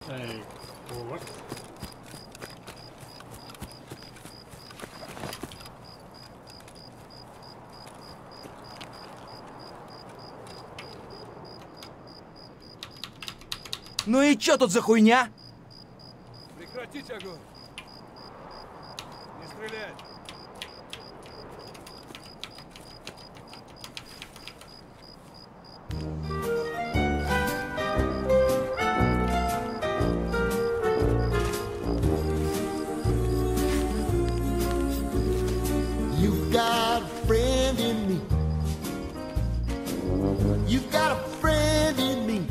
Эй, вот. Ну и чё тут за хуйня? Прекратить огонь! Не стрелять! You've got a friend in me. You've got a friend in me.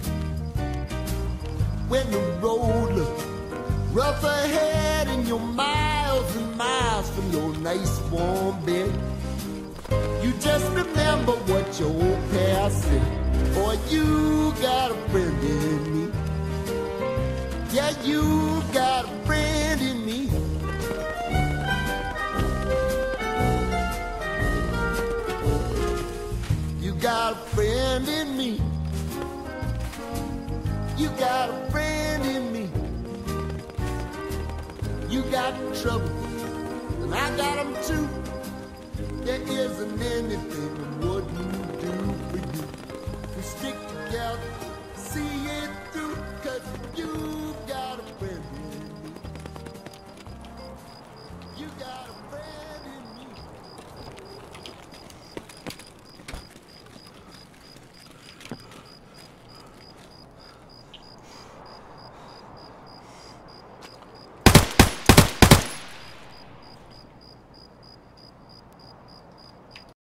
When the road looks rough ahead and you're miles and miles from your nice warm bed, you just remember what your old past said. Boy, you got a friend in me. Yeah, you got a friend in me. You got a friend in me. You got a friend in me. You got trouble, and I got them too. There isn't anything I wouldn't do for you. We stick together, see it through, 'cause you got a friend in me. You got a friend.